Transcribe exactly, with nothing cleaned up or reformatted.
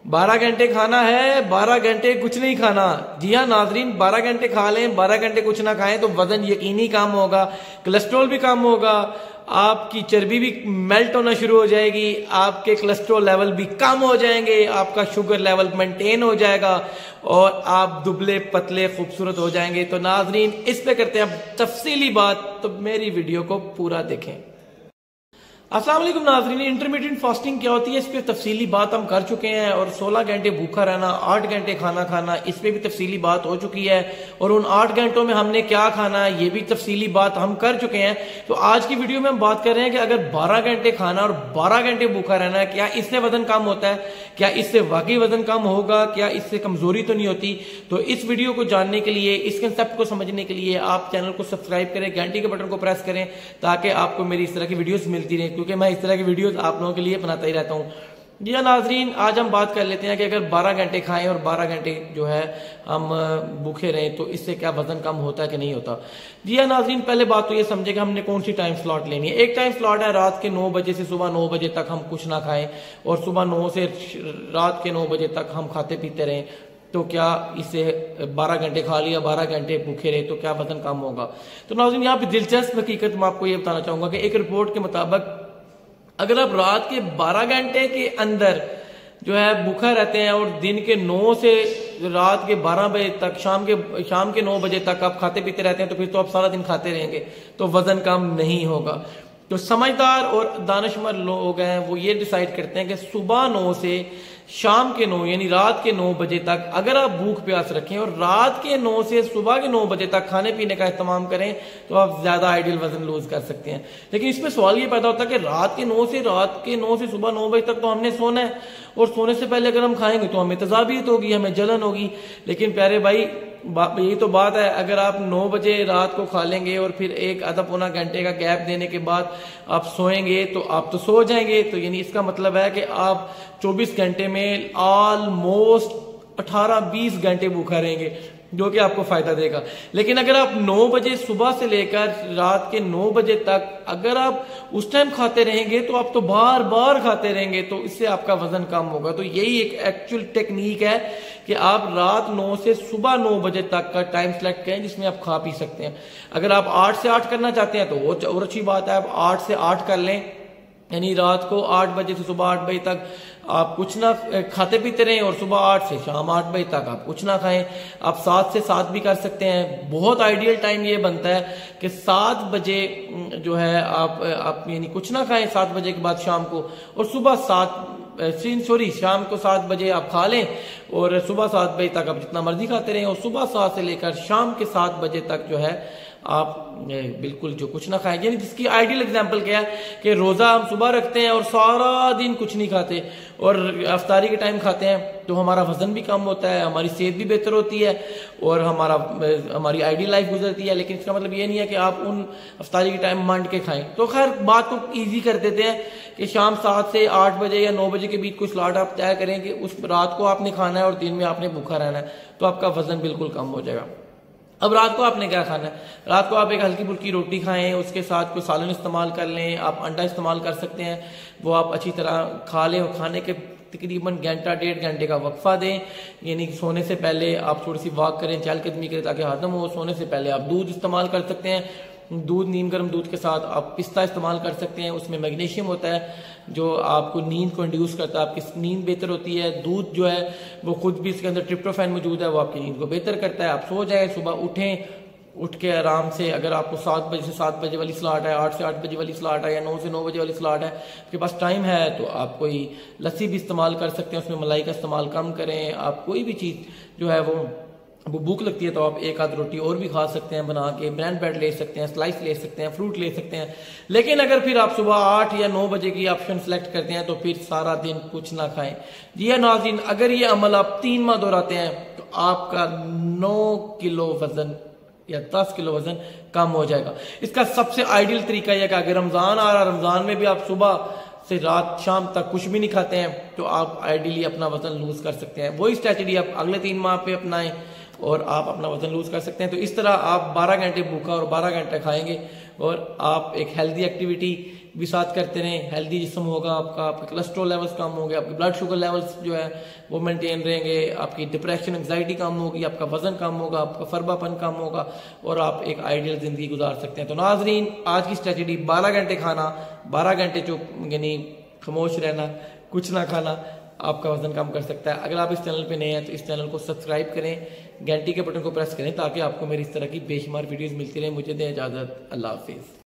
बारह घंटे खाना है, बारह घंटे कुछ नहीं खाना। जी हाँ नाजरीन, बारह घंटे खा लें, बारह घंटे कुछ ना खाएं तो वजन यकीनी कम होगा, कोलेस्ट्रॉल भी कम होगा, आपकी चर्बी भी मेल्ट होना शुरू हो जाएगी, आपके कोलेस्ट्रॉल लेवल भी कम हो जाएंगे, आपका शुगर लेवल मेंटेन हो जाएगा और आप दुबले पतले खूबसूरत हो जाएंगे। तो नाजरीन इस पे करते हैं अब तफसीली बात, तो मेरी वीडियो को पूरा देखें। अस्सलाम वालेकुम नाज़रीन, इंटरमीडिएट फास्टिंग क्या होती है इस पे तफसीली बात हम कर चुके हैं और सोलह घंटे भूखा रहना, आठ घंटे खाना खाना, इस पे भी तफसीली बात हो चुकी है और उन आठ घंटों में हमने क्या खाना है ये भी तफसीली बात हम कर चुके हैं। तो आज की वीडियो में हम बात कर रहे हैं कि अगर बारह घंटे खाना और बारह घंटे भूखा रहना है, क्या इससे वजन कम होता है, क्या इससे वाकई वजन कम होगा, क्या इससे कमजोरी तो नहीं होती। तो इस वीडियो को जानने के लिए, इस कंसेप्ट को समझने के लिए आप चैनल को सब्सक्राइब करें, घंटी के बटन को प्रेस करें ताकि आपको मेरी इस तरह की वीडियोस मिलती रहे, क्योंकि मैं इस तरह की वीडियोस आप लोगों के लिए बनाता ही रहता हूं। जी हाँ नाजरीन, आज हम बात कर लेते हैं कि अगर बारह घंटे खाएं और बारह घंटे जो है हम भूखे रहें तो इससे क्या वजन कम होता है कि नहीं होता। जी हाँ नाजरीन, पहले बात तो ये समझे कि हमने कौन सी टाइम स्लॉट लेनी है। एक टाइम स्लॉट है रात के नौ बजे से सुबह नौ बजे तक हम कुछ ना खाएं और सुबह नौ से रात के नौ बजे तक हम खाते पीते रहें, तो क्या इससे बारह घंटे खा लिया, बारह घंटे भूखे रहे तो क्या वजन कम होगा। तो नाज़रीन यहाँ पे दिलचस्प हकीकत मैं आपको ये बताना चाहूंगा कि एक रिपोर्ट के मुताबिक अगर आप रात के बारह घंटे के अंदर जो है भूखा रहते हैं और दिन के नौ से रात के बारह बजे तक, शाम के शाम के नौ बजे तक आप खाते पीते रहते हैं, तो फिर तो आप सारा दिन खाते रहेंगे तो वजन कम नहीं होगा। तो समझदार और दानिशमंद लोग हैं वो ये डिसाइड करते हैं कि सुबह नौ से शाम के नौ यानी रात के नौ बजे तक अगर आप भूख प्यास रखें और रात के नौ से सुबह के नौ बजे तक खाने पीने का इस्तेमाल करें तो आप ज्यादा आइडियल वजन लूज कर सकते हैं। लेकिन इसमें सवाल ये पैदा होता है कि रात के नौ से रात के नौ से सुबह नौ बजे तक तो हमने सोना है और सोने से पहले अगर हम खाएंगे तो हमें तजाबियत होगी, हमें जलन होगी। लेकिन प्यारे भाई यही तो बात है, अगर आप नौ बजे रात को खा लेंगे और फिर एक आधा पौना घंटे का गैप देने के बाद आप सोएंगे तो आप तो सो जाएंगे, तो यानी इसका मतलब है कि आप चौबीस घंटे में ऑलमोस्ट अठारह बीस घंटे भूखा रहेंगे, जो कि आपको फायदा देगा। लेकिन अगर आप नौ बजे सुबह से लेकर रात के नौ बजे तक अगर आप उस टाइम खाते रहेंगे तो आप तो बार बार खाते रहेंगे, तो इससे आपका वजन कम होगा। तो यही एक एक्चुअल टेक्निक है कि आप रात नौ से सुबह नौ बजे तक का टाइम सेलेक्ट करें जिसमें आप खा पी सकते हैं। अगर आप आठ से आठ करना चाहते हैं तो वो और अच्छी बात है, आप आठ से आठ कर लें, यानी रात को आठ बजे से सुबह आठ बजे तक आप कुछ ना खाते पीते रहें और सुबह आठ से शाम आठ बजे तक आप कुछ ना खाएं। आप सात से सात भी कर सकते हैं। बहुत आइडियल टाइम ये बनता है कि सात बजे जो है आप आप यानी कुछ ना खाएं सात बजे के बाद शाम को, और सुबह सात सॉरी शाम को सात बजे आप खा लें और सुबह सात बजे तक आप जितना मर्जी खाते रहें और सुबह सात से लेकर शाम के सात बजे तक जो है आप बिल्कुल जो कुछ ना खाएं। यानी जिसकी आइडियल एग्जांपल क्या है कि रोजा हम सुबह रखते हैं और सारा दिन कुछ नहीं खाते और अफ्तारी के टाइम खाते हैं, तो हमारा वजन भी कम होता है, हमारी सेहत भी बेहतर होती है और हमारा हमारी आइडियल लाइफ गुजरती है। लेकिन इसका मतलब ये नहीं है कि आप उन अफ्तारी के टाइम मांड के खाएं। तो खैर बात को ईजी कर देते हैं कि शाम सात से आठ बजे या नौ बजे के बीच कुछ स्लॉट आप तय करें कि उस रात को आपने खाना है और दिन में आपने भूखा रहना है, तो आपका वजन बिल्कुल कम हो जाएगा। अब रात को आपने क्या खाना है, रात को आप एक हल्की फुल्की रोटी खाएं, उसके साथ कोई सालन इस्तेमाल कर लें, आप अंडा इस्तेमाल कर सकते हैं, वो आप अच्छी तरह खा लें और खाने के तकरीबन घंटा डेढ़ घंटे का वक्फा दें। यानी सोने से पहले आप थोड़ी सी वॉक करें, चहलकदमी करें ताकि हजम हो। सोने से पहले आप दूध इस्तेमाल कर सकते हैं, दूध नीम गर्म दूध के साथ आप पिस्ता इस्तेमाल कर सकते हैं, उसमें मैग्नीशियम होता है जो आपको नींद को इंड्यूस करता है, आपकी नींद बेहतर होती है। दूध जो है वो खुद भी इसके अंदर ट्रिप्टोफैन मौजूद है, वो आपकी नींद को बेहतर करता है। आप सो जाएं, सुबह उठें, उठ के आराम से अगर आपको सात बजे से सात बजे वाली स्लॉट है, आठ से आठ बजे वाली स्लॉट है या नौ से नौ बजे वाली स्लॉट है, आपके पास टाइम है तो आप कोई लस्सी भी इस्तेमाल कर सकते हैं, उसमें मलाई का इस्तेमाल कम करें। आप कोई भी चीज़ जो है वो वो भूख लगती है तो आप एक आध रोटी और भी खा सकते हैं बना के, ब्रेड ब्रेड ले सकते हैं, स्लाइस ले सकते हैं, फ्रूट ले सकते हैं। लेकिन अगर फिर आप सुबह आठ या नौ बजे की ऑप्शन सेलेक्ट करते हैं तो फिर सारा दिन कुछ ना खाएं। जी हाँ नाज़रीन, अगर ये अमल आप तीन माह दोहराते हैं तो आपका नौ किलो वजन या दस किलो वजन कम हो जाएगा। इसका सबसे आइडियल तरीका यह कि अगर रमजान आ रहा, रमजान में भी आप सुबह से रात शाम तक कुछ भी नहीं खाते हैं तो आप आइडियली अपना वजन लूज कर सकते हैं। वही स्ट्रेटजी आप अगले तीन माह पे अपनाएं और आप अपना वजन लूज कर सकते हैं। तो इस तरह आप बारह घंटे भूखा और बारह घंटे खाएंगे और आप एक हेल्दी एक्टिविटी भी साथ करते रहें, हेल्दी जिस्म होगा आपका, आपके कोलेस्ट्रॉल लेवल्स कम होंगे, आपके ब्लड शुगर लेवल्स जो है वो मेंटेन रहेंगे, आपकी डिप्रेशन एंग्जाइटी कम होगी, आपका वजन कम होगा, आपका फरबापन कम होगा और आप एक आइडियल जिंदगी गुजार सकते हैं। तो नाजरीन, आज की स्ट्रेटजी बारह घंटे खाना, बारह घंटे चुप यानी खामोश रहना, कुछ ना खाना आपका वजन कम कर सकता है। अगर आप इस चैनल पे नए हैं तो इस चैनल को सब्सक्राइब करें, घंटी के बटन को प्रेस करें ताकि आपको मेरी इस तरह की बेशुमार वीडियोस मिलती रहे। मुझे दें इजाजत, अल्लाह हाफिज।